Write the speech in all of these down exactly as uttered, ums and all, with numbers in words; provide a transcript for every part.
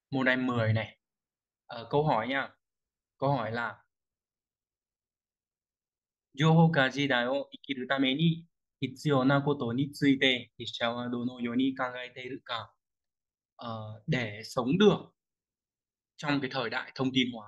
Một này mười này. Ờ, câu hỏi nha. Câu hỏi là 情報化時代を生きるために必要なことについて筆者はどのように考えているか. Ờ, để sống được trong cái thời đại thông tin hóa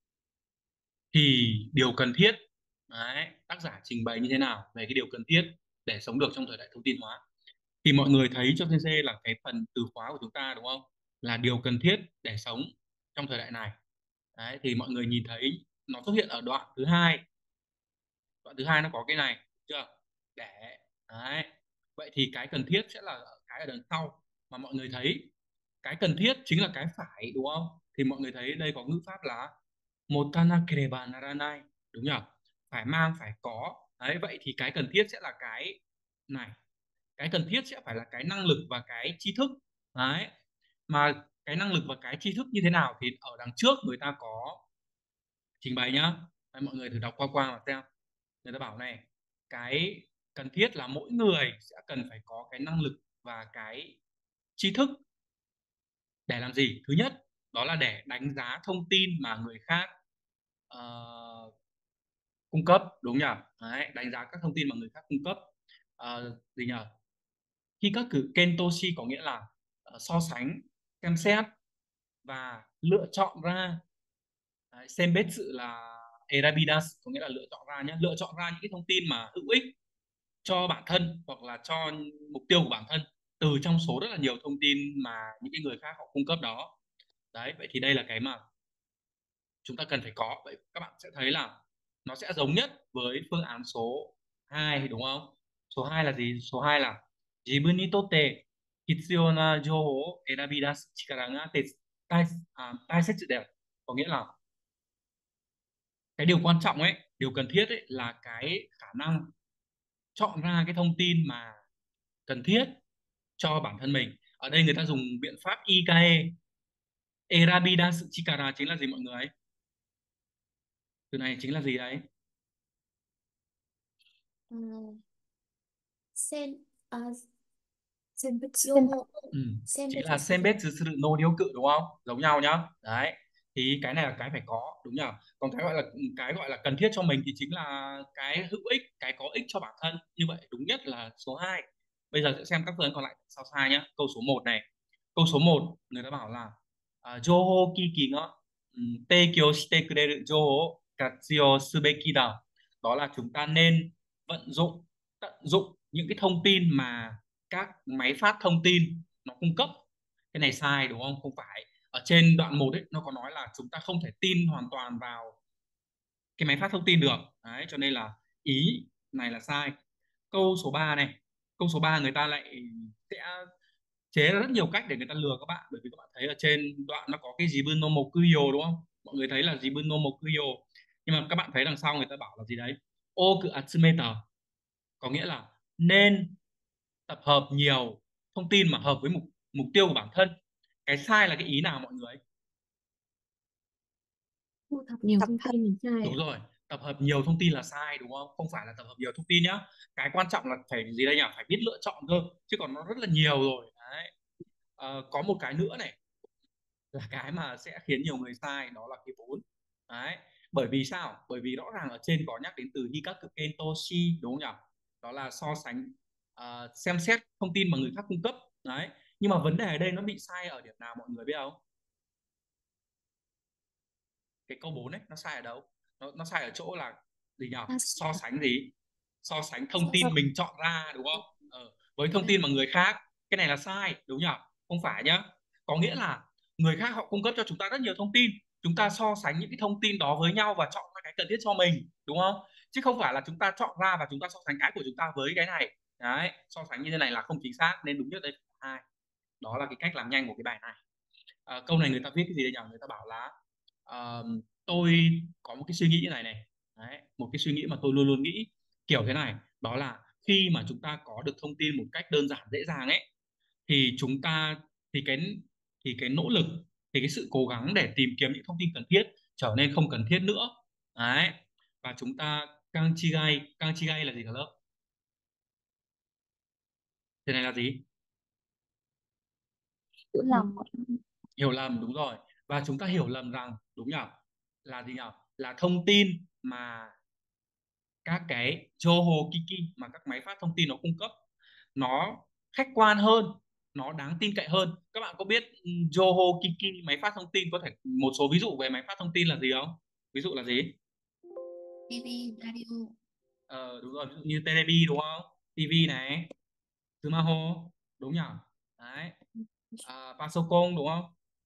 thì điều cần thiết, đấy, tác giả trình bày như thế nào về cái điều cần thiết để sống được trong thời đại thông tin hóa. Thì mọi người thấy trong xê xê là cái phần từ khóa của chúng ta đúng không, là điều cần thiết để sống trong thời đại này. Đấy, thì mọi người nhìn thấy nó xuất hiện ở đoạn thứ hai. Đoạn thứ hai nó có cái này, được chưa? Để, đấy, vậy thì cái cần thiết sẽ là cái ở đằng sau mà mọi người thấy cái cần thiết chính là cái phải đúng không. Thì mọi người thấy đây có ngữ pháp là motanakereba naranai, đúng nhỉ, phải mang, phải có. Đấy, vậy thì cái cần thiết sẽ là cái này, cái cần thiết sẽ phải là cái năng lực và cái tri thức. Đấy, mà cái năng lực và cái tri thức như thế nào thì ở đằng trước người ta có trình bày nhá. Đấy, mọi người thử đọc qua qua mà xem. Người ta bảo này, cái cần thiết là mỗi người sẽ cần phải có cái năng lực và cái tri thức để làm gì. Thứ nhất đó là để đánh giá thông tin mà người khác ờ, cung cấp, đúng nhỉ. Đấy, đánh giá các thông tin mà người khác cung cấp. Ờ, gì nhỉ, khi các cử kentoshi có nghĩa là ờ, so sánh, xem xét và lựa chọn ra. Đấy, senbetsu là erabidas có nghĩa là lựa chọn ra nhé, lựa chọn ra những cái thông tin mà hữu ích cho bản thân hoặc là cho mục tiêu của bản thân từ trong số rất là nhiều thông tin mà những cái người khác họ cung cấp đó. Đấy, vậy thì đây là cái mà chúng ta cần phải có. Vậy các bạn sẽ thấy là nó sẽ giống nhất với phương án số hai đúng không. Số hai là gì? Số hai là jibun ni totte hitsuyou na jouhou o erabidasu chikara ga te- tai, à, taisetsu desu. Có nghĩa là cái điều quan trọng ấy, điều cần thiết ấy là cái khả năng chọn ra cái thông tin mà cần thiết cho bản thân mình. Ở đây người ta dùng biện pháp i ca e. Erabidasu chikara chính là gì mọi người? Từ này chính là gì đấy? Ờ, sen à, senbetsu Ừ. Chính senbetsu là senbetsu suru no ryoku đúng không? Giống nhau nhá. Đấy. Thì cái này là cái phải có, đúng nhỉ? Còn cái gọi là cái gọi là cần thiết cho mình thì chính là cái hữu ích, cái có ích cho bản thân. Như vậy đúng nhất là số hai. Bây giờ sẽ xem các phương án còn lại sao sai nhá. Câu số một này. Câu số một người ta bảo là à, Jouhou kiki ga um, teikyo shite kureru jouhou o katsuyo subeki da. Đó là chúng ta nên vận dụng, tận dụng những cái thông tin mà các máy phát thông tin nó cung cấp. Cái này sai đúng không? Không phải. Ở trên đoạn một ấy nó có nói là chúng ta không thể tin hoàn toàn vào cái máy phát thông tin được. Đấy, cho nên là ý này là sai. Câu số ba này. Câu số ba người ta lại sẽ chế ra rất nhiều cách để người ta lừa các bạn, bởi vì các bạn thấy ở trên đoạn nó có cái jibun no mokuyo đúng không. Mọi người thấy là jibun no mokuyo, nhưng mà các bạn thấy đằng sau người ta bảo là gì đấy, oku atsumeta, có nghĩa là nên tập hợp nhiều thông tin mà hợp với mục mục tiêu của bản thân. Cái sai là cái ý nào mọi người? thu thập nhiều thông tin mình sai Đúng ạ. rồi, tập hợp nhiều thông tin là sai đúng không, không phải là tập hợp nhiều thông tin nhá. Cái quan trọng là phải gì đây nhỉ, phải biết lựa chọn cơ, chứ còn nó rất là nhiều rồi đấy. Ờ, có một cái nữa này là cái mà sẽ khiến nhiều người sai, đó là cái vốn. Đấy, bởi vì sao? Bởi vì rõ ràng ở trên có nhắc đến từ hikaku kentoshi đúng không nhỉ, đó là so sánh, ờ, xem xét thông tin mà người khác cung cấp. Đấy, nhưng mà vấn đề ở đây nó bị sai ở điểm nào mọi người biết không? Cái câu bốn ấy nó sai ở đâu? Nó, nó sai ở chỗ là gì nhỉ? À, So sánh gì? So sánh thông so, tin so, mình chọn ra đúng không, ờ, với thông tin mà người khác. Cái này là sai đúng nhỉ, không phải nhá. Có nghĩa là người khác họ cung cấp cho chúng ta rất nhiều thông tin, chúng ta so sánh những cái thông tin đó với nhau và chọn ra cái cần thiết cho mình đúng không, chứ không phải là chúng ta chọn ra và chúng ta so sánh cái của chúng ta với cái này. Đấy, so sánh như thế này là không chính xác, nên đúng nhất đây là hai. Đó là cái cách làm nhanh của cái bài này. À, câu này người ta viết cái gì đây nhỉ, người ta bảo là ờ, tôi có một cái suy nghĩ như này này. Đấy, một cái suy nghĩ mà tôi luôn luôn nghĩ kiểu thế này, đó là khi mà chúng ta có được thông tin một cách đơn giản dễ dàng ấy, thì chúng ta thì cái thì cái nỗ lực, thì cái sự cố gắng để tìm kiếm những thông tin cần thiết trở nên không cần thiết nữa. Đấy, và chúng ta càng chi gai, càng chi gai là gì cả lớp? Thế này là gì? chữ lòng ạ. Hiểu lầm, đúng rồi. Và chúng ta hiểu lầm rằng, đúng nhỉ, là gì nhỉ, là thông tin mà các cái Joho Kiki mà các máy phát thông tin nó cung cấp nó khách quan hơn, nó đáng tin cậy hơn. Các bạn có biết ừ, Joho Kiki máy phát thông tin, có thể một số ví dụ về máy phát thông tin là gì không? Ví dụ là gì? ti vi, radio. Ờ, đúng rồi, ví dụ như Telebi đúng không? ti vi này, Smartphone, đúng nhỉ? Đấy. À, Pasocon đúng không?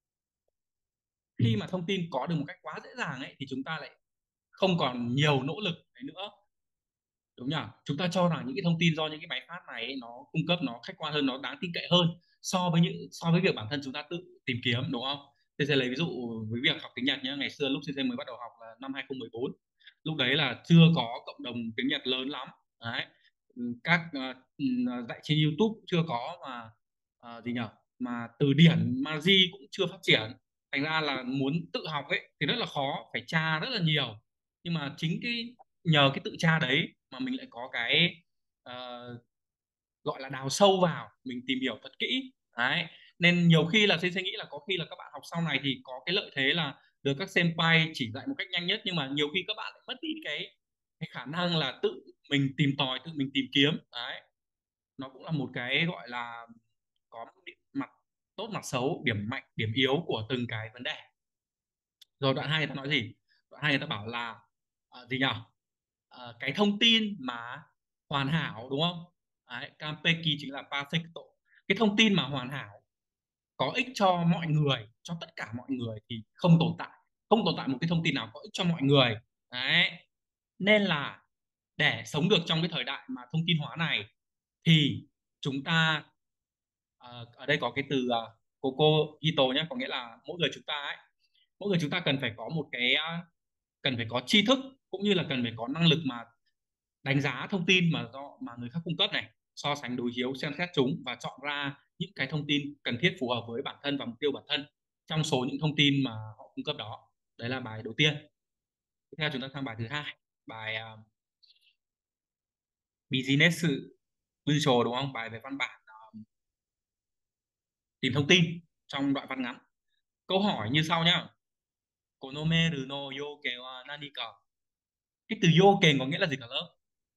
Khi mà thông tin có được một cách quá dễ dàng ấy thì chúng ta lại không còn nhiều nỗ lực đấy nữa, đúng nhỉ? Chúng ta cho rằng những cái thông tin do những cái máy phát này ấy, nó cung cấp nó khách quan hơn, nó đáng tin cậy hơn so với những so với việc bản thân chúng ta tự tìm kiếm, đúng không? Tôi sẽ lấy ví dụ với việc học tiếng Nhật nhé. Ngày xưa lúc Sensei mới bắt đầu học là năm hai không một bốn, lúc đấy là chưa có cộng đồng tiếng Nhật lớn lắm đấy. Các uh, dạy trên YouTube chưa có, mà uh, gì nhỉ, mà từ điển Maji cũng chưa phát triển, thành ra là muốn tự học ấy thì rất là khó, phải tra rất là nhiều. Nhưng mà chính cái nhờ cái tự tra đấy mà mình lại có cái uh, gọi là đào sâu vào, mình tìm hiểu thật kỹ đấy. Nên nhiều khi là tôi sẽ nghĩ là có khi là các bạn học sau này thì có cái lợi thế là được các senpai chỉ dạy một cách nhanh nhất, nhưng mà nhiều khi các bạn lại mất đi cái cái khả năng là tự mình tìm tòi, tự mình tìm kiếm đấy. Nó cũng là một cái gọi là có mặt tốt mặt xấu, điểm mạnh điểm yếu của từng cái vấn đề. Rồi đoạn hai người ta nói gì? Đoạn hai người ta bảo là à, gì nhỉ, à, cái thông tin mà hoàn hảo, đúng không? Đấy, Kampeki chính là perfecto. Cái thông tin mà hoàn hảo có ích cho mọi người, cho tất cả mọi người thì không tồn tại, không tồn tại một cái thông tin nào có ích cho mọi người đấy. Nên là để sống được trong cái thời đại mà thông tin hóa này thì chúng ta, à, ở đây có cái từ uh, Coco Hito nhé, có nghĩa là mỗi người chúng ta ấy, mỗi người chúng ta cần phải có một cái à, cần phải có tri thức, cũng như là cần phải có năng lực mà đánh giá thông tin mà do mà người khác cung cấp này, so sánh đối chiếu xem xét chúng và chọn ra những cái thông tin cần thiết phù hợp với bản thân và mục tiêu bản thân trong số những thông tin mà họ cung cấp đó. Đấy là bài đầu tiên. Tiếp theo chúng ta sang bài thứ hai, bài uh, business visual, đúng không? Bài về văn bản, uh, tìm thông tin trong đoạn văn ngắn. Câu hỏi như sau nhá: Konomeru no yoke wa nani ka? Cái từ yoken có nghĩa là gì cả lớp?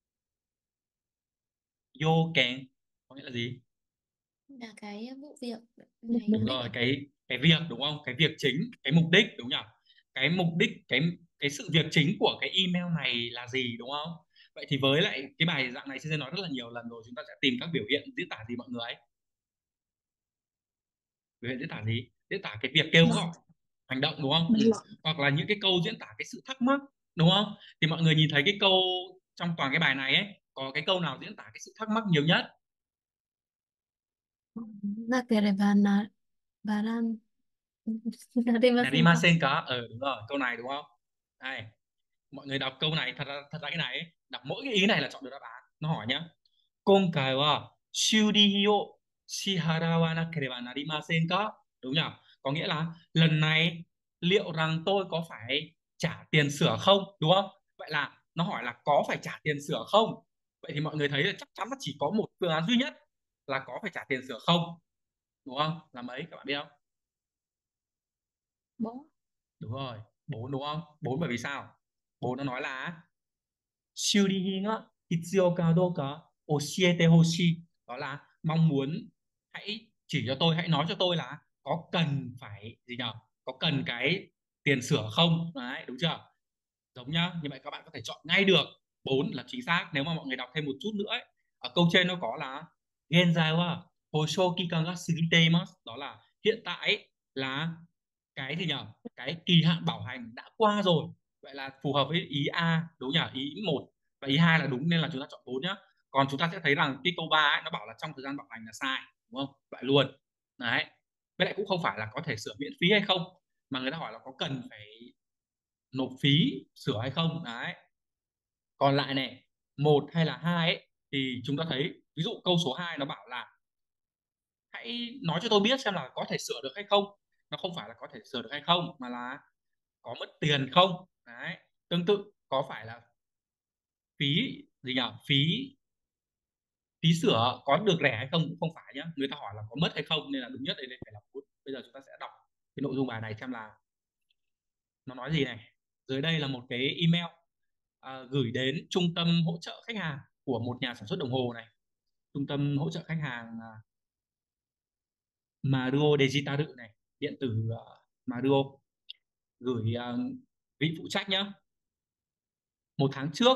Yoken có nghĩa là gì? Là cái vụ việc Mục này, mục Đúng đích rồi, ạ. cái cái việc, đúng không, cái việc chính, cái mục đích, đúng nhỉ? Cái mục đích, cái cái sự việc chính của cái email này là gì, đúng không? Vậy thì với lại cái bài dạng này sẽ nói rất là nhiều lần rồi, chúng ta sẽ tìm các biểu hiện diễn tả gì mọi người? Biểu hiện diễn tả gì? Diễn tả cái việc kêu gọi hành động, đúng không? Ừ. Hoặc là những cái câu diễn tả cái sự thắc mắc, đúng không? Thì mọi người nhìn thấy cái câu trong toàn cái bài này ấy, có cái câu nào diễn tả cái sự thắc mắc nhiều nhất? na kere ba na baran narimasen ka. Narimasen ka, ờ đúng rồi, câu này đúng không? Đây, mọi người đọc câu này, thật ra thật ra cái này ấy, đọc mỗi cái ý này là chọn được đáp án. Nó hỏi nhá: Konkai wa shuri o shiharawa nakereba narimasen ka? Đúng nhỉ? Có nghĩa là lần này liệu rằng tôi có phải trả tiền sửa không, đúng không? Vậy là nó hỏi là có phải trả tiền sửa không? Vậy thì mọi người thấy là chắc chắn là chỉ có một phương án duy nhất là có phải trả tiền sửa không, đúng không? Là mấy các bạn biết không? Bố. Đúng rồi, bốn, đúng không? Bốn bởi vì sao? Bốn nó nói là Shuri ga hitsuyou ka dou ka oshiete hoshii. Đó là mong muốn, hãy chỉ cho tôi, hãy nói cho tôi là có cần phải gì nhỉ? Có cần cái tiền sửa không? Đấy, đúng chưa? Giống nhá. Như vậy các bạn có thể chọn ngay được bốn là chính xác. Nếu mà mọi người đọc thêm một chút nữa ấy, ở câu trên nó có là Genzai wa hoshou kikan ga sugite imasu. Đó là hiện tại ấy, là cái gì nhỉ? Cái kỳ hạn bảo hành đã qua rồi. Vậy là phù hợp với ý A, đúng nhỉ? Ý một và ý hai là đúng, nên là chúng ta chọn bốn nhá. Còn chúng ta sẽ thấy rằng cái câu ba ấy, nó bảo là trong thời gian bảo hành là sai, đúng không? Loại luôn. Đấy. Với lại cũng không phải là có thể sửa miễn phí hay không, mà người ta hỏi là có cần phải nộp phí sửa hay không. Đấy. Còn lại này, một hay là hai ấy, thì chúng ta thấy ví dụ câu số hai nó bảo là hãy nói cho tôi biết xem là có thể sửa được hay không. Nó không phải là có thể sửa được hay không, mà là có mất tiền không. Đấy. Tương tự, có phải là phí gì nhỉ, phí phí sửa có được rẻ hay không cũng không phải nhá, người ta hỏi là có mất hay không, nên là đúng nhất đây phải là phút. Bây giờ chúng ta sẽ đọc cái nội dung bài này xem là nó nói gì này. Dưới đây là một cái email à, gửi đến trung tâm hỗ trợ khách hàng của một nhà sản xuất đồng hồ này. Trung tâm hỗ trợ khách hàng à, Maruo Digital này, điện tử uh, Maruo, gửi uh, vị phụ trách nhá. Một tháng trước,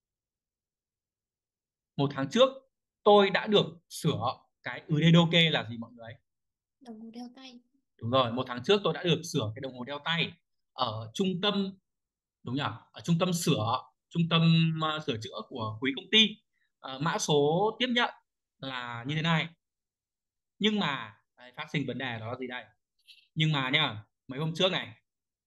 một tháng trước tôi đã được sửa cái Uredoke là gì mọi người? Đồng hồ đeo tay. Đúng rồi, một tháng trước tôi đã được sửa cái đồng hồ đeo tay ở trung tâm, đúng nhỉ? Ở trung tâm sửa, trung tâm uh, sửa chữa của quý công ty. Uh, mã số tiếp nhận là như thế này. Nhưng mà đấy, phát sinh vấn đề đó là gì đây? Nhưng mà nhá, mấy hôm trước này,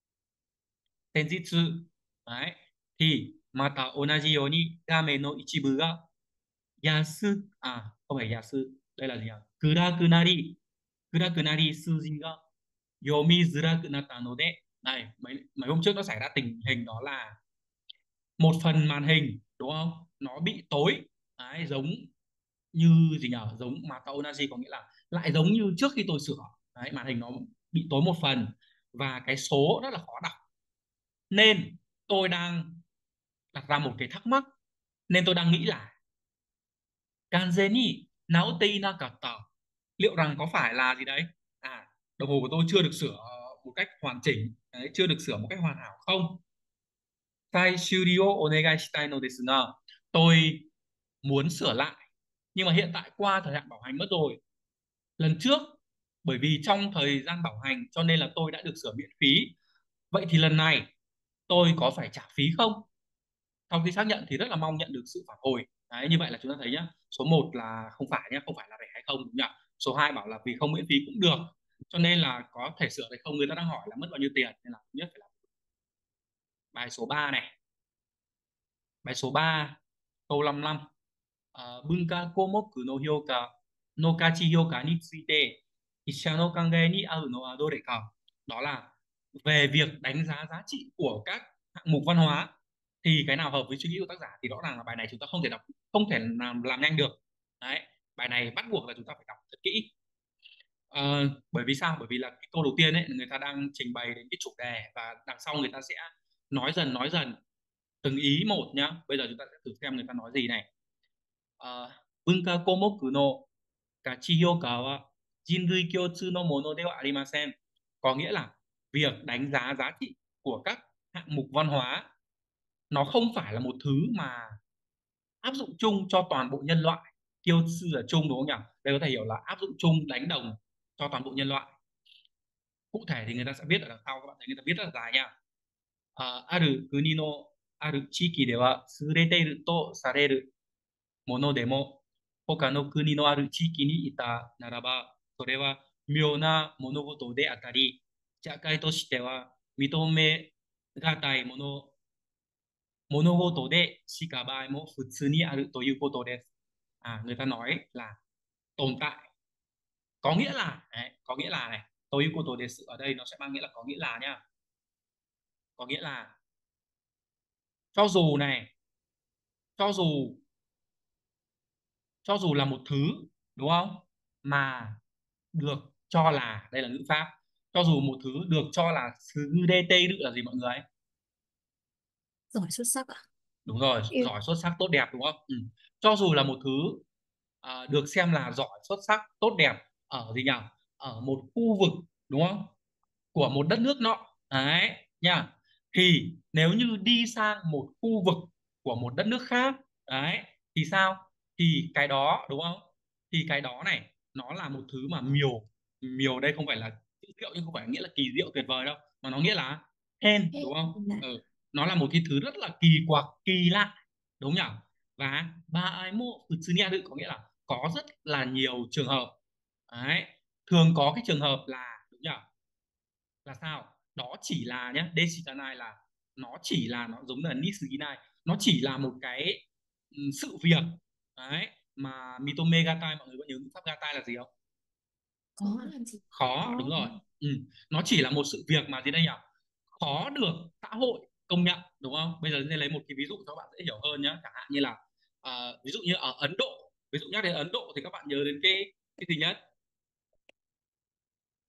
Tenjitsu đấy, thì mata onaji you ni game no ichibu ga yasu, à không phải yasu, đây là gì nhỉ? Kurakunari, kurakunari suji ga yomizuraku natta node. Đây, mấy mấy hôm trước nó xảy ra tình hình đó là một phần màn hình, đúng không? Nó bị tối. Đấy, giống như gì nhỉ? Giống mata onaji có nghĩa là lại giống như trước khi tôi sửa. Đấy, màn hình nó bị tối một phần và cái số rất là khó đọc. Nên tôi đang đặt ra một cái thắc mắc, nên tôi đang nghĩ là Kanzeni naotte inakatta, liệu rằng có phải là gì đấy, à đồng hồ của tôi chưa được sửa một cách hoàn chỉnh đấy, chưa được sửa một cách hoàn hảo không? Tai shuri o onegai shitai no desu ga, tôi muốn sửa lại nhưng mà hiện tại qua thời hạn bảo hành mất rồi. Lần trước bởi vì trong thời gian bảo hành cho nên là tôi đã được sửa miễn phí, vậy thì lần này tôi có phải trả phí không? Sau khi xác nhận thì rất là mong nhận được sự phản hồi. Đấy, như vậy là chúng ta thấy nhá, số một là không phải nhá, không phải là rẻ hay không đúng nhỉ? Số hai bảo là vì không miễn phí cũng được, cho nên là có thể sửa hay không, người ta đang hỏi là mất bao nhiêu tiền, nên là nhất phải là bài số ba này. Bài số ba, câu năm mươi lăm. Uh, bunka komoku no hyoka no kachi hyoka ni tsuite issha no kangae ni au no wa dore ka. Đó là về việc đánh giá giá trị của các hạng mục văn hóa thì cái nào hợp với suy nghĩ của tác giả, thì rõ ràng là bài này chúng ta không thể đọc, không thể làm làm nhanh được. Đấy, bài này bắt buộc là chúng ta phải đọc thật kỹ. Ờ, bởi vì sao? Bởi vì là cái câu đầu tiên ấy, người ta đang trình bày đến cái chủ đề và đằng sau người ta sẽ nói dần nói dần từng ý một nhá. Bây giờ chúng ta sẽ thử xem người ta nói gì này. Ờ, Bunka komoku no gachi hyoka wa jinrui kyotsu no mono de wa arimasen. Có nghĩa là việc đánh giá giá trị của các hạng mục văn hóa nó không phải là một thứ mà áp dụng chung cho toàn bộ nhân loại. Kyotsu là chung đúng không nhỉ? Đây có thể hiểu là áp dụng chung, đánh đồng cho toàn bộ nhân loại. Cụ thể thì người ta sẽ viết ở đằng sau, các bạn thấy người ta viết rất là dài nha. À, aru kuni no aru chiki de wa tsureteru to sareru mono demo hoka no kuni no aru chiki ni ita naraba sore wa myou na monogoto de atari jakai to shite wa mitome gatai mono monogoto de shika bai mo futsu ni aru toいうことです. À, người ta nói là tồn tại, có nghĩa là đấy, có nghĩa là này, tôi yêu cô desu ở đây nó sẽ mang nghĩa là có nghĩa là nhá, có nghĩa là cho dù này, cho dù cho dù là một thứ, đúng không, mà được cho là, đây là ngữ pháp, cho dù một thứ được cho là sugurete là gì mọi người? Giỏi xuất sắc ạ. Đúng rồi, Yêu. giỏi xuất sắc tốt đẹp đúng không? Ừ. Cho dù là một thứ à, được xem là giỏi xuất sắc tốt đẹp ở gì nhỉ, ở một khu vực, đúng không, của một đất nước nọ đấy nha, thì nếu như đi sang một khu vực của một đất nước khác đấy thì sao, thì cái đó đúng không, thì cái đó này nó là một thứ mà miều, miều đây không phải là chữ diệu nhưng không phải nghĩa là kỳ diệu tuyệt vời đâu, mà nó nghĩa là hên Thế đúng không. là Ừ. Nó là một cái thứ rất là kỳ quặc kỳ lạ, đúng nhỉ. Và ba ai mô tự có nghĩa là có rất là nhiều trường hợp đấy, thường có cái trường hợp là đúng nhỉ, là sao, đó chỉ là nhé, Deshikanai là nó chỉ là, nó giống là Nisuginai, nó chỉ là một cái ừ, sự việc đấy, mà Mitome Gatai mọi người có nhớ ngữ pháp Gatai là gì không? có làm gì Khó, đúng có. rồi. Ừ. Nó chỉ là một sự việc mà gì đây nhỉ, khó được xã hội công nhận, đúng không? Bây giờ nên lấy một cái ví dụ cho các bạn dễ hiểu hơn nhé, chẳng hạn như là à, ví dụ như ở Ấn Độ, ví dụ nhắc đến Ấn Độ thì các bạn nhớ đến cái cái gì nhất?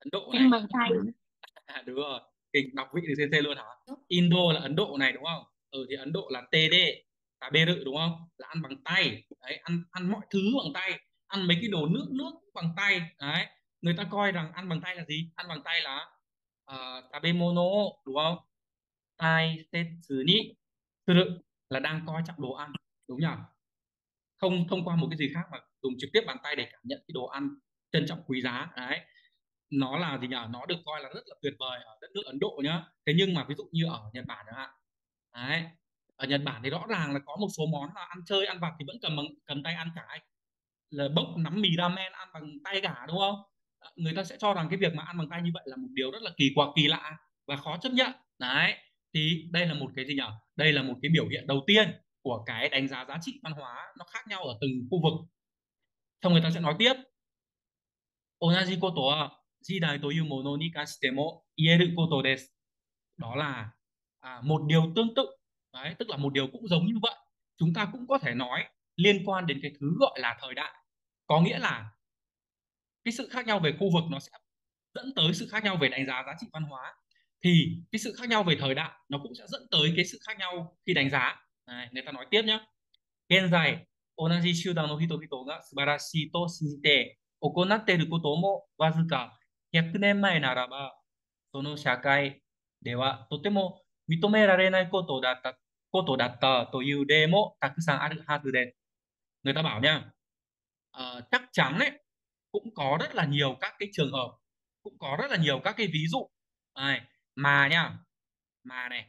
Ấn Độ Anh này. bằng tay. À, đúng rồi, kinh đọc vị từ trên luôn hả? Đúng. Indo là Ấn Độ này đúng không? Ừ thì Ấn Độ là tê đê, tà bê rự đúng không? Là ăn bằng tay. Đấy, ăn ăn mọi thứ bằng tay, ăn mấy cái đồ nước nước bằng tay. Đấy, người ta coi rằng ăn bằng tay là gì? Ăn bằng tay là uh, tabe mono đúng không? Tai tetsu ni suru là đang coi trọng đồ ăn, đúng nhỉ? Không thông qua một cái gì khác mà dùng trực tiếp bàn tay để cảm nhận cái đồ ăn trân trọng quý giá. Đấy, nó là gì nhỉ, nó được coi là rất là tuyệt vời ở đất nước Ấn Độ nhá. Thế nhưng mà ví dụ như ở Nhật Bản chẳng hạn, đấy, ở Nhật Bản thì rõ ràng là có một số món là ăn chơi ăn vặt thì vẫn cầm bằng cầm tay ăn cả, ấy. Là bốc nắm mì ramen ăn bằng tay cả đúng không? Người ta sẽ cho rằng cái việc mà ăn bằng tay như vậy là một điều rất là kỳ quặc kỳ lạ và khó chấp nhận. Đấy, thì đây là một cái gì nhỉ, đây là một cái biểu hiện đầu tiên của cái đánh giá giá trị văn hóa nó khác nhau ở từng khu vực. Xong người ta sẽ nói tiếp, onaji koto wa jidai to iu mono ni kashite mo ieru koto desu. Đó là à, một điều tương tự. Đấy, tức là một điều cũng giống như vậy, chúng ta cũng có thể nói liên quan đến cái thứ gọi là thời đại. Có nghĩa là cái sự khác nhau về khu vực nó sẽ dẫn tới sự khác nhau về đánh giá giá trị văn hóa, thì cái sự khác nhau về thời đại nó cũng sẽ dẫn tới cái sự khác nhau khi đánh giá. Đấy, người ta nói tiếp nhé. 現在、同じ集団の人々が素晴らしいと信じて行っていることもわずかひゃくねんまえならば、その社会ではとても認められないことだった、ことだったという例もたくさんあるはずです。Người ta bảo nha, ờ, chắc chắn đấy, cũng có rất là nhiều các cái trường hợp, cũng có rất là nhiều các cái ví dụ. Này, mà nha, mà này,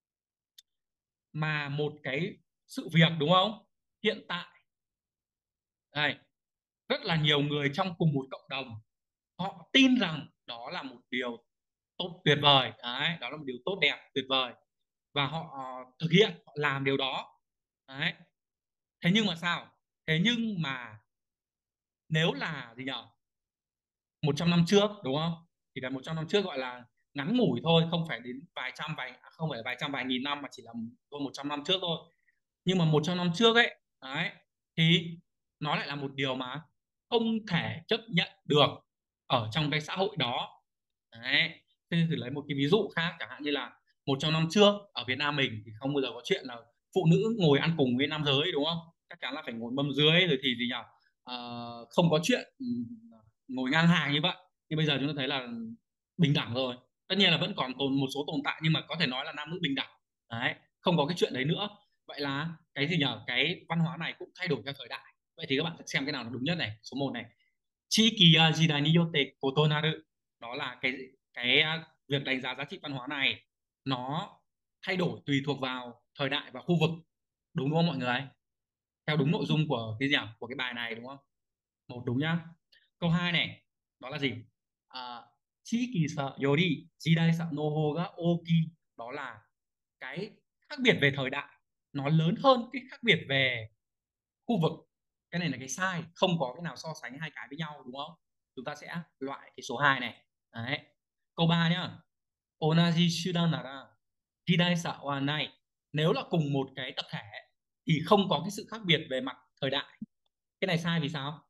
mà một cái sự việc đúng không? Hiện tại đây, rất là nhiều người trong cùng một cộng đồng họ tin rằng đó là một điều tốt tuyệt vời. Đấy, đó là một điều tốt đẹp tuyệt vời và họ uh, thực hiện, họ làm điều đó. Đấy, thế nhưng mà sao, thế nhưng mà nếu là gì nhở, một trăm năm trước đúng không, thì là một trăm năm trước gọi là ngắn ngủi thôi, không phải đến vài trăm vài à, không phải vài trăm vài nghìn năm mà chỉ là thôi một trăm năm trước thôi. Nhưng mà một trăm năm trước ấy, đấy, thì nó lại là một điều mà không thể chấp nhận được ở trong cái xã hội đó. Đấy, thế thì lấy một cái ví dụ khác, chẳng hạn như là một trăm năm trước ở Việt Nam mình thì không bao giờ có chuyện là phụ nữ ngồi ăn cùng với nam giới đúng không, chắc chắn là phải ngồi mâm dưới rồi thì gì nhỉ. Ờ, không có chuyện ừ, ngồi ngang hàng như vậy. Nhưng bây giờ chúng ta thấy là bình đẳng rồi, tất nhiên là vẫn còn tồn một số tồn tại nhưng mà có thể nói là nam nữ bình đẳng. Đấy, không có cái chuyện đấy nữa. Vậy là cái gì nhở, cái văn hóa này cũng thay đổi theo thời đại. Vậy thì các bạn sẽ xem cái nào là đúng nhất này. Số một này, Chiki ya jidai ni yotte kotonaru. Đó là cái cái à, việc đánh giá giá trị văn hóa này nó thay đổi tùy thuộc vào thời đại và khu vực, đúng không mọi người? Theo đúng nội dung của cái gì nhỉ, của cái bài này đúng không? Một đúng nhá. Câu hai này, đó là gì? À, chiki sa yori jidai sa no hou ga oki. Đó là cái khác biệt về thời đại nó lớn hơn cái khác biệt về khu vực. Cái này là cái sai, không có cái nào so sánh hai cái với nhau đúng không? Chúng ta sẽ loại cái số hai này. Đấy, câu ba nhá. Onaji shudan nara jidai sa wa nai. Nếu là cùng một cái tập thể thì không có cái sự khác biệt về mặt thời đại. Cái này sai vì sao?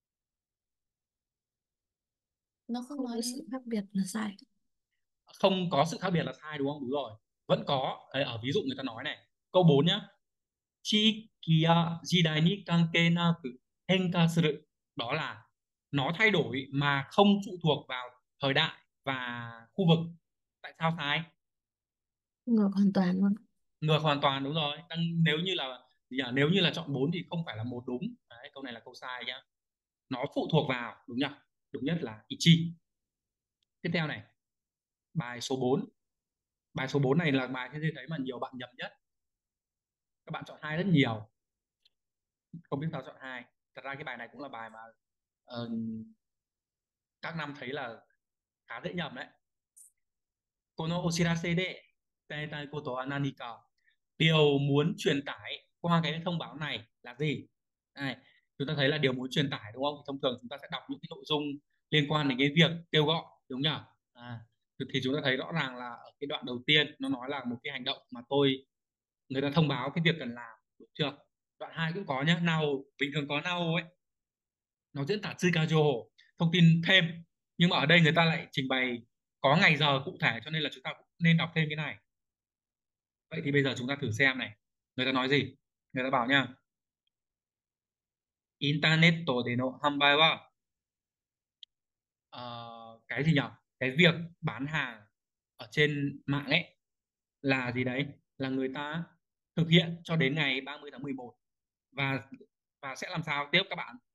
Nó không nói đến sự khác biệt là sai. Không có sự khác biệt là sai đúng không? Đúng rồi, vẫn có. Đấy, ở ví dụ người ta nói này, câu bốn nhá. Chi kia jidai ni kanke naku henka suru. Đó là nó thay đổi mà không phụ thuộc vào thời đại và khu vực. Tại sao sai? Ngược hoàn toàn luôn. Ngược hoàn toàn, đúng rồi. Đang, nếu như là gì nhỉ? Nếu như là chọn bốn thì không phải là một đúng. Đấy, câu này là câu sai nhá. Nó phụ thuộc vào, đúng nhỉ? Đúng nhất là ichi. Tiếp theo này, bài số bốn. Bài số bốn này là bài thế thấy mà nhiều bạn nhầm nhất. Các bạn chọn hai rất nhiều, không biết sao chọn hai. Thật ra cái bài này cũng là bài mà ờ, các năm thấy là khá dễ nhầm đấy. Kono oshirase de taitai koto wa nanika. Điều muốn truyền tải qua cái thông báo này là gì? Này, chúng ta thấy là điều muốn truyền tải đúng không? Thông thường chúng ta sẽ đọc những cái nội dung liên quan đến cái việc kêu gọi, đúng nhỉ? À, thì chúng ta thấy rõ ràng là ở cái đoạn đầu tiên nó nói là một cái hành động mà tôi, người ta thông báo cái việc cần làm, đúng chưa? Đoạn hai cũng có nhá, nào bình thường có nào ấy, nó diễn tả tsukajo, thông tin thêm. Nhưng mà ở đây người ta lại trình bày có ngày giờ cụ thể, cho nên là chúng ta cũng nên đọc thêm cái này. Vậy thì bây giờ chúng ta thử xem này, người ta nói gì. Người ta bảo nha, internet de no hanbai wa, ờ, cái gì nhỉ, cái việc bán hàng ở trên mạng ấy là gì đấy, là người ta thực hiện cho đến ngày ba mươi tháng mười một, và và sẽ làm sao tiếp các bạn?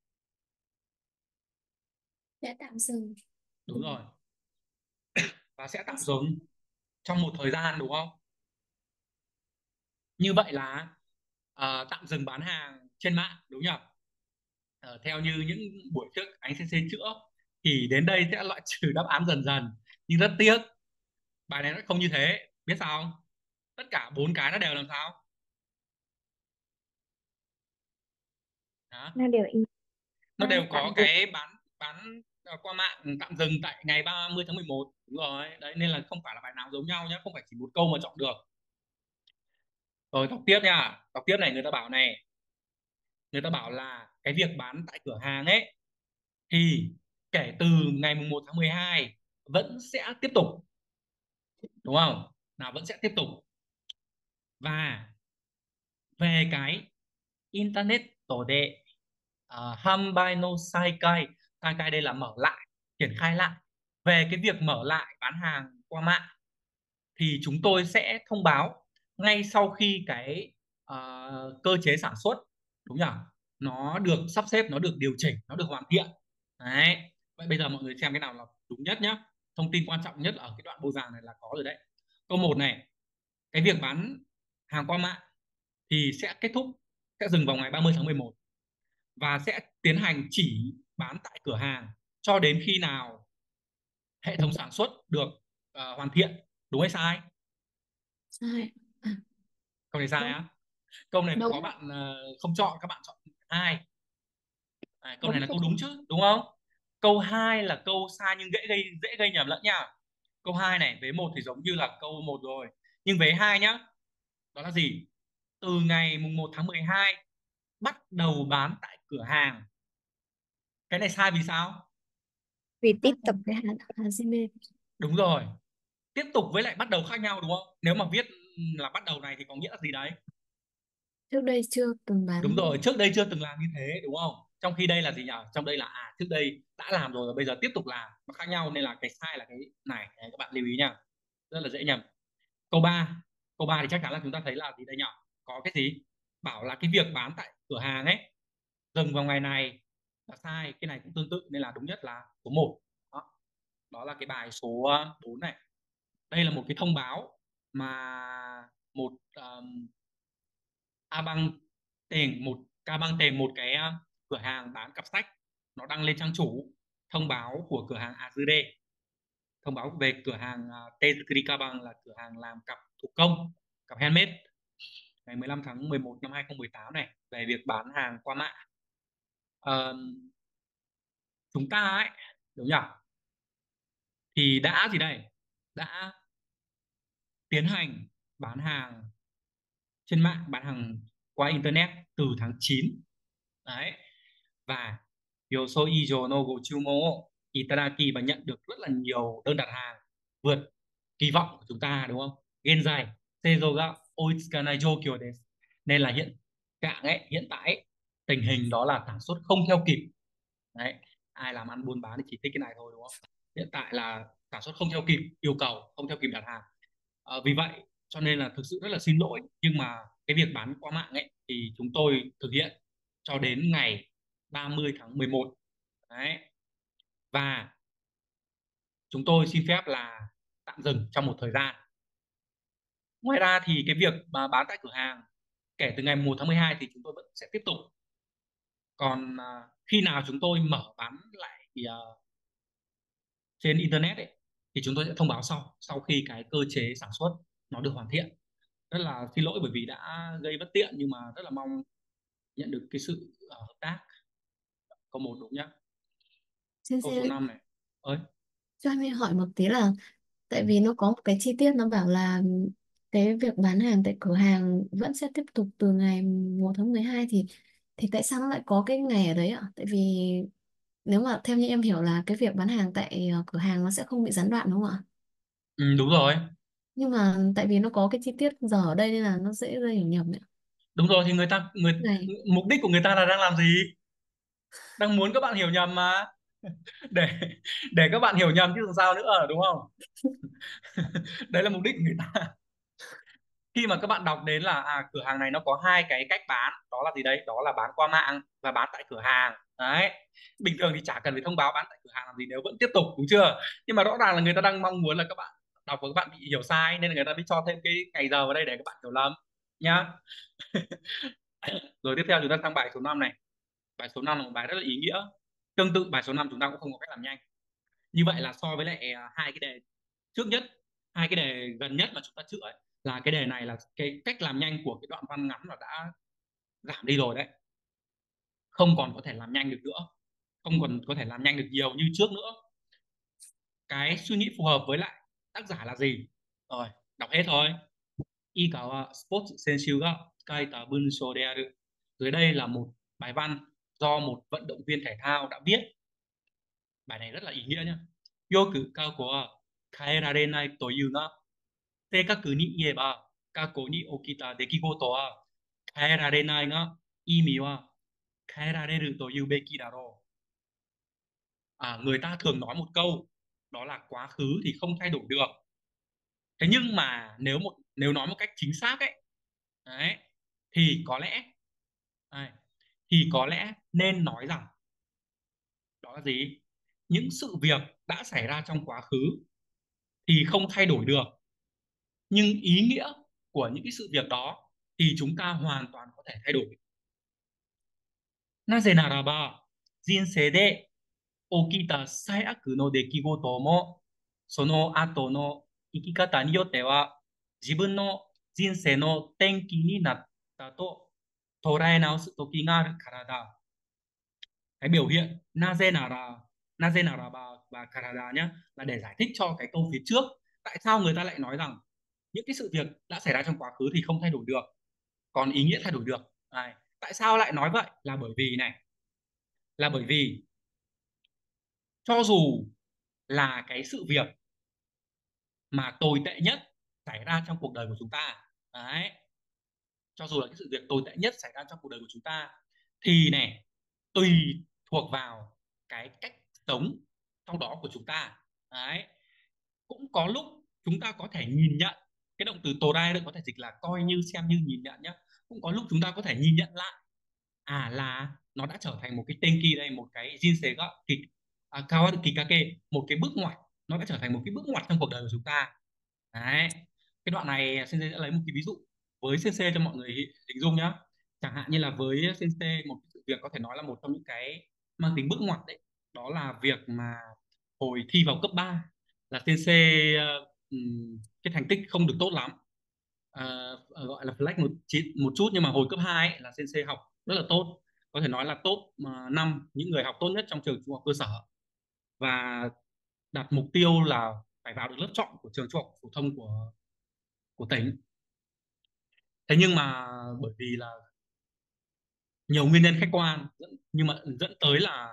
Sẽ tạm dừng. Đúng rồi, và sẽ Nó tạm sẽ dừng trong một thời gian, đúng không? Như vậy là ờ, tạm dừng bán hàng trên mạng, đúng nhỉ? Ờ, theo như những buổi trước anh xê xê chữa thì đến đây sẽ loại trừ đáp án dần dần, nhưng rất tiếc bài này nó không như thế, biết sao không? Tất cả bốn cái nó đều làm sao đó, là điều in nó đều tạm có dừng. cái bán bán ờ, qua mạng tạm dừng tại ngày ba mươi tháng mười một, đúng rồi đấy, nên là không phải là bài nào giống nhau nhé, không phải chỉ một câu mà chọn được. Rồi đọc tiếp nha, đọc tiếp này, người ta bảo này, người ta bảo là cái việc bán tại cửa hàng ấy thì kể từ ngày mùng một tháng mười hai vẫn sẽ tiếp tục, đúng không? Nào, vẫn sẽ tiếp tục. Và về cái internet tổ đệ, uh, hambai no saikai, saikai đây là mở lại, triển khai lại. Về cái việc mở lại bán hàng qua mạng thì chúng tôi sẽ thông báo ngay sau khi cái ờ, cơ chế sản xuất, đúng nhỉ, nó được sắp xếp, nó được điều chỉnh, nó được hoàn thiện. Đấy, vậy bây giờ mọi người xem cái nào là đúng nhất nhá. Thông tin quan trọng nhất ở cái đoạn bôi vàng này là có rồi đấy. Câu một này, cái việc bán hàng qua mạng thì sẽ kết thúc, sẽ dừng vào ngày ba mươi tháng mười một, và sẽ tiến hành chỉ bán tại cửa hàng cho đến khi nào hệ thống sản xuất được ờ, hoàn thiện, đúng hay sai? Sai. À, Câu này sai đúng. á? Câu này Đúng. có bạn ờ, không chọn, các bạn chọn hai. À, câu này Đúng là câu câu đúng trả chứ, đúng không? Câu hai là câu sai nhưng dễ gây dễ gây nhầm lẫn nha. Câu hai này vế một thì giống như là câu một rồi, nhưng vế hai nhá, đó là gì? Từ ngày mùng một tháng mười hai bắt đầu bán tại cửa hàng. Cái này sai vì sao? vì tiếp tục cái hạt Hajime. Đúng rồi, tiếp tục với lại bắt đầu khác nhau, đúng không? Nếu mà viết là bắt đầu này thì có nghĩa là gì đấy? Trước đây chưa từng Đúng bán. rồi, trước đây chưa từng làm như thế, đúng không? Trong khi đây là gì nhỉ? Trong đây là à, trước đây đã làm rồi và bây giờ tiếp tục làm, nó khác nhau, nên là cái sai là cái này. Đấy, các bạn lưu ý nha, rất là dễ nhầm. Câu ba, câu ba thì chắc chắn là chúng ta thấy là gì đây nhỉ? Có cái gì bảo là cái việc bán tại cửa hàng ấy dừng vào ngày này là sai, cái này cũng tương tự, nên là đúng nhất là số một. Đó, đó là cái bài số bốn này. Đây là một cái thông báo mà một um, A băng tiền một ca băng tiền một cái uh, cửa hàng bán cặp sách, nó đăng lên trang chủ thông báo của cửa hàng Azure, thông báo về cửa hàng uh, Tezukuri Kabang, là cửa hàng làm cặp thủ công, cặp handmade, ngày mười lăm tháng mười một năm hai không một tám này, về việc bán hàng qua mạng. Ờ, chúng ta ấy, đúng nhỉ, thì đã gì đây, đã tiến hành bán hàng trên mạng, bán hàng qua internet từ tháng chín đấy, và Yoso Ijo no Gochumo Itaraki, và nhận được rất là nhiều đơn đặt hàng vượt kỳ vọng của chúng ta, đúng không? Genzai Seizo ga oitsukanai joukyo desu, nên là hiện trạng ấy, hiện tại ấy, tình hình đó là sản xuất không theo kịp. Đấy, ai làm ăn buôn bán thì chỉ thích cái này thôi, đúng không? Hiện tại là sản xuất không theo kịp yêu cầu, không theo kịp đặt hàng. Ờ, vì vậy cho nên là thực sự rất là xin lỗi, nhưng mà cái việc bán qua mạng ấy thì chúng tôi thực hiện cho đến ngày ba mươi tháng mười một. Đấy, và chúng tôi xin phép là tạm dừng trong một thời gian. Ngoài ra thì cái việc mà bán tại cửa hàng kể từ ngày một tháng mười hai thì chúng tôi vẫn sẽ tiếp tục. Còn à, khi nào chúng tôi mở bán lại thì à, trên internet ấy, thì chúng tôi sẽ thông báo sau sau khi cái cơ chế sản xuất nó được hoàn thiện. Rất là xin lỗi bởi vì đã gây bất tiện, nhưng mà rất là mong nhận được cái sự uh, hợp tác. Câu một đúng nhá. Xin Câu số xin năm này ơi. cho em hỏi một tí là tại vì nó có một cái chi tiết nó bảo là cái việc bán hàng tại cửa hàng vẫn sẽ tiếp tục từ ngày một tháng mười hai thì thì tại sao nó lại có cái ngày ở đấy ạ? Tại vì nếu mà theo như em hiểu là cái việc bán hàng tại ờ, cửa hàng nó sẽ không bị gián đoạn đúng không ạ? Ừ, đúng rồi. Nhưng mà tại vì nó có cái chi tiết giờ ở đây nên là nó dễ gây hiểu nhầm đấy. Đúng rồi, thì người ta người Này, mục đích của người ta là đang làm gì? Đang muốn các bạn hiểu nhầm mà. để để các bạn hiểu nhầm chứ làm sao nữa, đúng không? Đấy là mục đích của người ta. Khi mà các bạn đọc đến là à cửa hàng này nó có hai cái cách bán, đó là gì đấy? Đó là bán qua mạng và bán tại cửa hàng. Đấy, bình thường thì chả cần phải thông báo bán tại cửa hàng làm gì nếu vẫn tiếp tục, đúng chưa? Nhưng mà rõ ràng là người ta đang mong muốn là các bạn đọc và các bạn bị hiểu sai, nên là người ta mới cho thêm cái ngày giờ vào đây để các bạn hiểu lầm nhá. Rồi tiếp theo chúng ta sang bài số năm này. Bài số năm là một bài rất là ý nghĩa. Tương tự bài số năm chúng ta cũng không có cách làm nhanh. Như vậy là so với lại à, hai cái đề trước nhất, hai cái đề gần nhất mà chúng ta chữa ấy, là cái đề này là cái cách làm nhanh của cái đoạn văn ngắn là đã giảm đi rồi đấy, không còn có thể làm nhanh được nữa, không còn có thể làm nhanh được nhiều như trước nữa. Cái suy nghĩ phù hợp với lại tác giả là gì? Rồi, đọc hết thôi. Ikawa Sports Sensu ga kaita bunsho de aru. Dưới đây là một bài văn do một vận động viên thể thao đã viết. Bài này rất là ý nghĩa nhá. Yoku kako wa kaerarenai toiu ga 正確に言えば、過去に起きた出来事は変えられないが、意味は変えられると言うべきだろう。À, người ta thường nói một câu, đó là quá khứ thì không thay đổi được. Thế nhưng mà nếu một nếu nói một cách chính xác ấy, đấy, thì có lẽ đấy, thì có lẽ nên nói rằng đó là gì? Những sự việc đã xảy ra trong quá khứ thì không thay đổi được, nhưng ý nghĩa của những cái sự việc đó thì chúng ta hoàn toàn có thể thay đổi. なぜならば、人生で起きた最悪の出来事も、その後の生き方によっては、自分の人生の転機になったと捉え直す時があるからだ。Cái biểu hiện naze nara, naze naraba và karada nhé, là để giải thích cho cái câu phía trước. Tại sao người ta lại nói rằng những cái sự việc đã xảy ra trong quá khứ thì không thay đổi được, còn ý nghĩa thay đổi được. Đấy. Tại sao lại nói vậy? Là bởi vì này, là bởi vì cho dù là cái sự việc mà tồi tệ nhất xảy ra trong cuộc đời của chúng ta, đấy, cho dù là cái sự việc tồi tệ nhất xảy ra trong cuộc đời của chúng ta, thì này, tùy thuộc vào cái cách sống sau đó của chúng ta, đấy, cũng có lúc chúng ta có thể nhìn nhận. Cái động từ torai đây có thể dịch là coi như, xem như, nhìn nhận nhé. Cũng có lúc chúng ta có thể nhìn nhận lại, à là nó đã trở thành một cái tenki đây, một cái jinsei ga kịch, à, kawaru kikake, một cái bước ngoặt, nó đã trở thành một cái bước ngoặt trong cuộc đời của chúng ta. Đấy, cái đoạn này sensei sẽ lấy một cái ví dụ với sensei cho mọi người hình dung nhá. Chẳng hạn như là với sensei, một cái sự việc có thể nói là một trong những cái mang tính bước ngoặt đấy, đó là việc mà hồi thi vào cấp ba là sensei ờ, ừm, cái thành tích không được tốt lắm. Ờ, ờ, gọi là flex một chút một chút nhưng mà hồi cấp hai ấy, là sensei học rất là tốt, có thể nói là top uh, năm những người học tốt nhất trong trường trung học cơ sở, và đặt mục tiêu là phải vào được lớp chọn của trường trung học phổ thông của của tỉnh. Thế nhưng mà bởi vì là nhiều nguyên nhân khách quan dẫn, nhưng mà dẫn tới là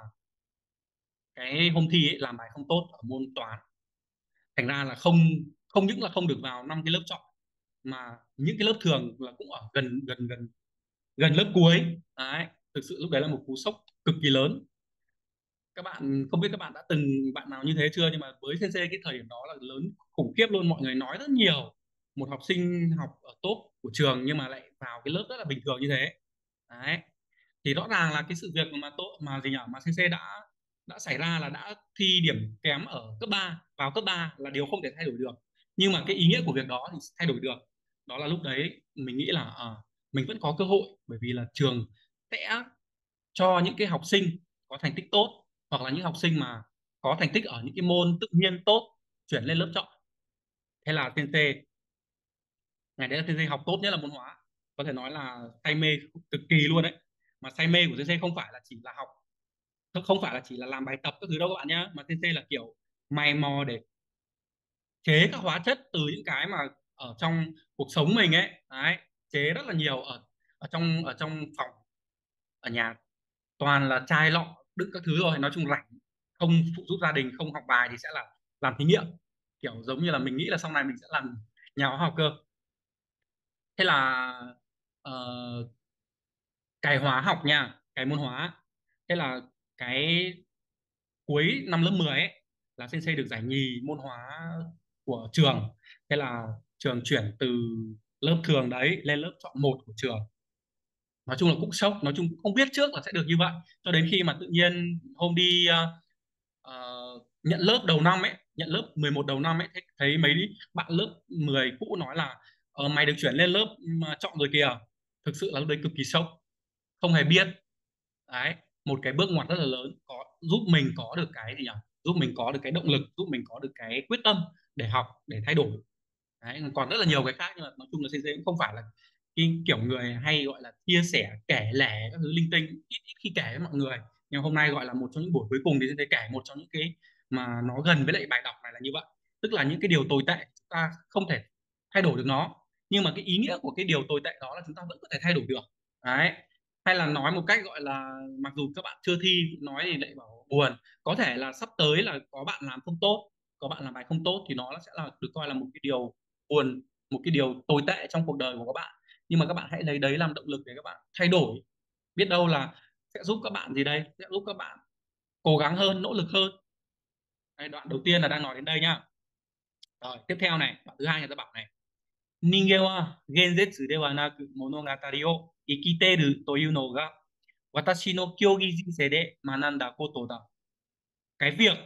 cái hôm thi ấy làm bài không tốt ở môn toán, thành ra là không không những là không được vào năm cái lớp chọn, mà những cái lớp thường là cũng ở gần gần gần gần lớp cuối. Đấy, thực sự lúc đấy là một cú sốc cực kỳ lớn. Các bạn không biết các bạn đã từng bạn nào như thế chưa, nhưng mà với sensei cái thời điểm đó là lớn khủng khiếp luôn, mọi người nói rất nhiều. Một học sinh học ở top của trường nhưng mà lại vào cái lớp rất là bình thường như thế. Đấy, thì rõ ràng là cái sự việc mà tốt mà gì nhỉ, mà sensei đã đã xảy ra là đã thi điểm kém ở cấp ba, vào cấp ba là điều không thể thay đổi được, nhưng mà cái ý nghĩa của việc đó thì thay đổi được. Đó là lúc đấy mình nghĩ là à, mình vẫn có cơ hội, bởi vì là trường sẽ cho những cái học sinh có thành tích tốt, hoặc là những học sinh mà có thành tích ở những cái môn tự nhiên tốt chuyển lên lớp chọn. Thế là sensei, ngày đấy là sensei học tốt nhất là môn hóa, có thể nói là say mê cực kỳ luôn đấy. Mà say mê của sensei không phải là chỉ là học, không phải là chỉ là làm bài tập các thứ đâu các bạn nhé, mà sensei là kiểu mày mò để chế các hóa chất từ những cái mà ở trong cuộc sống mình ấy. Đấy, chế rất là nhiều ở ở trong ở trong phòng, ở nhà toàn là chai lọ đựng các thứ rồi, nói chung rảnh không phụ giúp gia đình, không học bài thì sẽ là làm thí nghiệm, kiểu giống như là mình nghĩ là sau này mình sẽ làm nhà hóa học cơ. Thế là ờ, cái hóa học nha, cái môn hóa. Thế là cái cuối năm lớp mười ấy là sensei được giải nhì môn hóa của trường. Thế là trường chuyển từ lớp thường đấy lên lớp chọn một của trường. Nói chung là cũng sốc, nói chung cũng không biết trước là sẽ được như vậy, cho đến khi mà tự nhiên hôm đi ờ, ờ, nhận lớp đầu năm ấy, nhận lớp mười một đầu năm ấy, thấy, thấy mấy bạn lớp mười cũ nói là ờ, mày được chuyển lên lớp mà chọn rồi kìa. Thực sự là lúc đấy cực kỳ sốc, không hề biết. Đấy, một cái bước ngoặt rất là lớn, có giúp mình có được cái gì nhỉ, giúp mình có được cái động lực, giúp mình có được cái quyết tâm để học, để thay đổi. Đấy, còn rất là nhiều cái khác, nhưng mà nói chung là xê xê cũng không phải là cái kiểu người hay gọi là chia sẻ kể lể các thứ linh tinh, ít, ít khi kể với mọi người. Nhưng hôm nay gọi là một trong những buổi cuối cùng thì xê xê kể một trong những cái mà nó gần với lại bài đọc này là như vậy. Tức là những cái điều tồi tệ chúng ta không thể thay đổi được nó, nhưng mà cái ý nghĩa của cái điều tồi tệ đó là chúng ta vẫn có thể thay đổi được. Đấy, hay là nói một cách gọi là, mặc dù các bạn chưa thi nói thì lại bảo buồn, có thể là sắp tới là có bạn làm không tốt, có bạn làm bài không tốt thì nó sẽ là được coi là một cái điều buồn, một cái điều tồi tệ trong cuộc đời của các bạn. Nhưng mà các bạn hãy lấy đấy làm động lực để các bạn thay đổi, biết đâu là sẽ giúp các bạn gì đây, sẽ giúp các bạn cố gắng hơn, nỗ lực hơn. Đây, đoạn đầu tiên là đang nói đến đây nhá. Rồi tiếp theo này, đoạn thứ hai người ta bảo này: Ningen wa genzetsu de wa naku monogatari o ikiteru toiu no ga watashi no kyogi jinsei de mananda koto da. Cái việc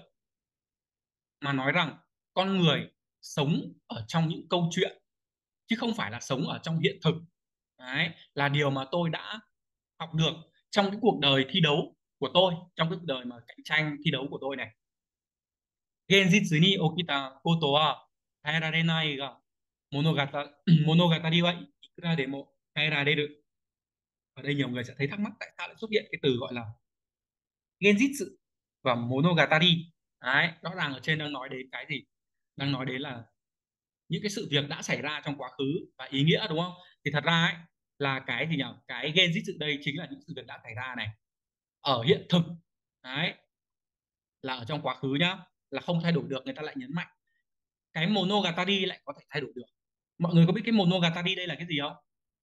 mà nói rằng con người sống ở trong những câu chuyện chứ không phải là sống ở trong hiện thực. Đấy là điều mà tôi đã học được trong cái cuộc đời thi đấu của tôi, trong cái cuộc đời mà cạnh tranh thi đấu của tôi này. Genjitsu ni okita koto wa taerarenai ga monogatari monogatari wa ikura demo taerareru. Ở đây nhiều người sẽ thấy thắc mắc tại sao lại xuất hiện cái từ gọi là Genjitsu và Monogatari. Đấy, rõ ràng ở trên đang nói đến cái gì? Đang nói đến là những cái sự việc đã xảy ra trong quá khứ và ý nghĩa, đúng không? Thì thật ra ấy là cái gì nhỉ? Cái Genjitsu đây chính là những sự việc đã xảy ra này ở hiện thực. Đấy, là ở trong quá khứ nhá, là không thay đổi được, người ta lại nhấn mạnh. Cái Monogatari lại có thể thay đổi được. Mọi người có biết cái Monogatari đây là cái gì không?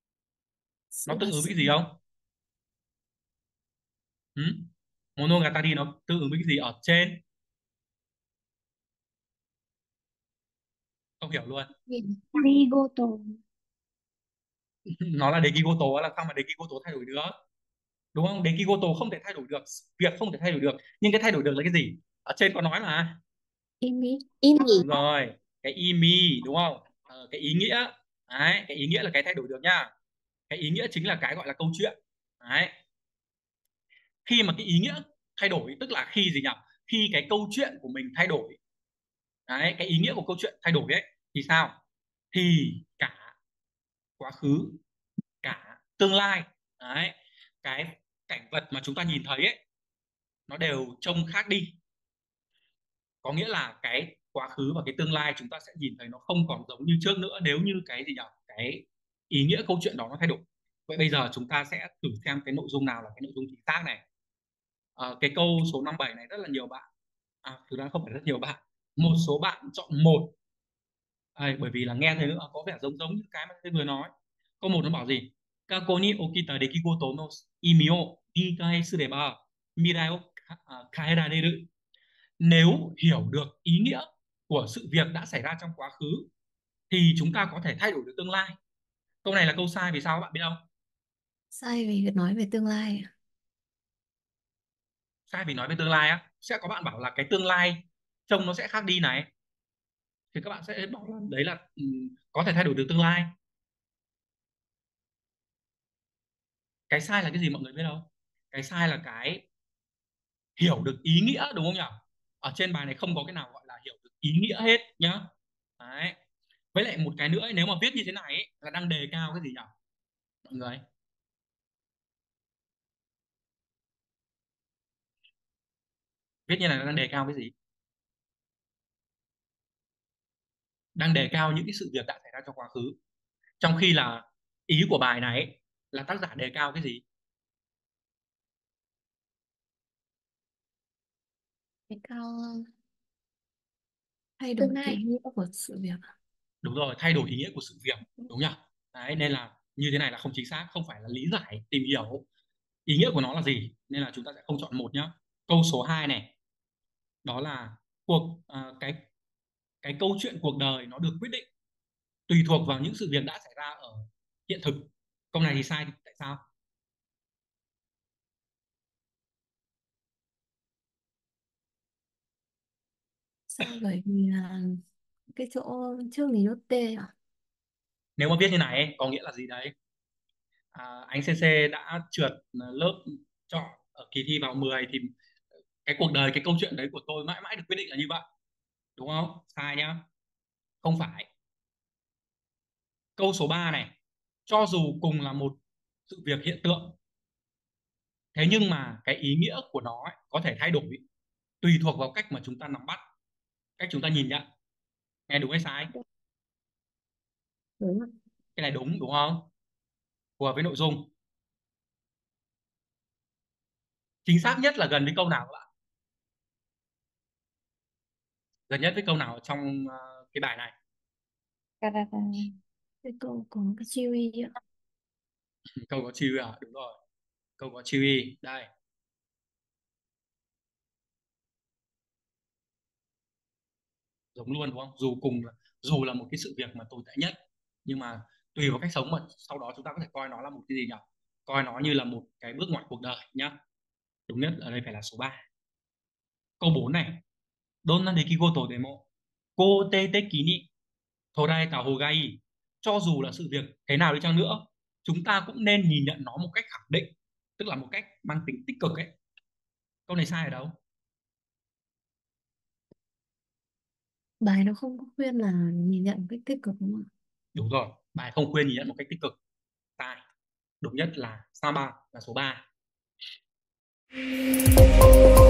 Nó tương Là ứng với sự cái gì không? Ừ? Monogatari nó tương ứng với cái gì ở trên? Không hiểu luôn. Rigoto. Nó là Dekigoto, là sao mà Dekigoto thay đổi được, đúng không? Dekigoto không thể thay đổi được, việc không thể thay đổi được, nhưng cái thay đổi được là cái gì? Ở trên có nói mà. Imi. Imi. Đúng rồi, cái imi, đúng không? Ờ, cái ý nghĩa. Đấy, cái ý nghĩa là cái thay đổi được nha. Cái ý nghĩa chính là cái gọi là câu chuyện. Đấy, khi mà cái ý nghĩa thay đổi tức là khi gì nhỉ? Khi cái câu chuyện của mình thay đổi. Đấy, cái ý nghĩa của câu chuyện thay đổi ấy thì sao? Thì cả quá khứ, cả tương lai, đấy, cái cảnh vật mà chúng ta nhìn thấy ấy nó đều trông khác đi. Có nghĩa là cái quá khứ và cái tương lai chúng ta sẽ nhìn thấy nó không còn giống như trước nữa, nếu như cái gì nhỉ, cái ý nghĩa câu chuyện đó nó thay đổi. Vậy bây giờ chúng ta sẽ thử xem cái nội dung nào là cái nội dung chính xác này. Ờ, cái câu số năm bảy này rất là nhiều bạn, à, thực ra không phải rất nhiều bạn, một số bạn chọn một. À, bởi vì là nghe thấy nữa có vẻ giống giống như cái mà tôi vừa nói. Câu một nó bảo gì? Kako ni okita dekigoto no imi o理解 sureba mirai o ka- à, kaerareru. Nếu hiểu được ý nghĩa của sự việc đã xảy ra trong quá khứ thì chúng ta có thể thay đổi được tương lai. Câu này là câu sai, vì sao các bạn biết không? Sai vì nói về tương lai à? Sai vì nói về tương lai á, sẽ có bạn bảo là cái tương lai trông nó sẽ khác đi này, thì các bạn sẽ bảo là đấy là ừ, có thể thay đổi được tương lai. Cái sai là cái gì mọi người biết không? Cái sai là cái hiểu được ý nghĩa, đúng không nhỉ? Ở trên bài này không có cái nào gọi là hiểu được ý nghĩa hết nhá. Đấy, với lại một cái nữa ấy, nếu mà viết như thế này ấy, là đang đề cao cái gì nhỉ mọi người? Viết như này là đang đề cao cái gì? Đang đề cao những cái sự việc đã xảy ra trong quá khứ, trong khi là ý của bài này ấy, là tác giả đề cao cái gì? Cái cao thay đổi Tương ý lai. nghĩa của sự việc à? Đúng rồi, thay đổi ý nghĩa của sự việc, đúng nhỉ? Đấy, nên là như thế này là không chính xác, không phải là lý giải tìm hiểu ý nghĩa của nó là gì, nên là chúng ta sẽ không chọn một nhá. Câu số hai này, đó là cuộc à, cái cái câu chuyện cuộc đời nó được quyết định tùy thuộc vào những sự việc đã xảy ra ở hiện thực. Câu này thì sai, tại sao? Sao bởi vì là cái chỗ trước mình nốt tê à? Nếu mà viết như này có nghĩa là gì đấy? À, anh xê xê đã trượt lớp chọn ở kỳ thi vào mười thì cái cuộc đời, cái câu chuyện đấy của tôi mãi mãi được quyết định là như vậy, đúng không? Sai nhá, không phải. Câu số ba này, cho dù cùng là một sự việc hiện tượng, thế nhưng mà cái ý nghĩa của nó ấy, có thể thay đổi tùy thuộc vào cách mà chúng ta nắm bắt, cách chúng ta nhìn nhận. Nghe đúng hay sai? Đúng rồi. Cái này đúng đúng không? Phù hợp với nội dung. Chính xác nhất là gần với câu nào các bạn? Gần nhất với câu nào trong ờ, cái bài này? Canada. Cái câu có cái chiêu y ạ. Câu có chữ à? Đúng rồi, câu có chữ y đây. Giống luôn đúng không? Dù cùng là dù là một cái sự việc mà tồi tệ nhất, nhưng mà tùy vào cách sống mà sau đó chúng ta có thể coi nó là một cái gì nhỉ? Coi nó như là một cái bước ngoặt cuộc đời nhá. Đúng nhất ở đây phải là số ba. Câu bốn này, Donna de kigoto demo kote teki ni toraeta hogai. Cho dù là sự việc thế nào đi chăng nữa, chúng ta cũng nên nhìn nhận nó một cách khẳng định, tức là một cách mang tính tích cực ấy. Câu này sai ở đâu? Bài nó không có khuyên là nhìn nhận một cách tích cực đúng không ạ? Đúng rồi, bài không khuyên nhìn nhận một cách tích cực. Sai. Đúng nhất là sao, ba là số ba.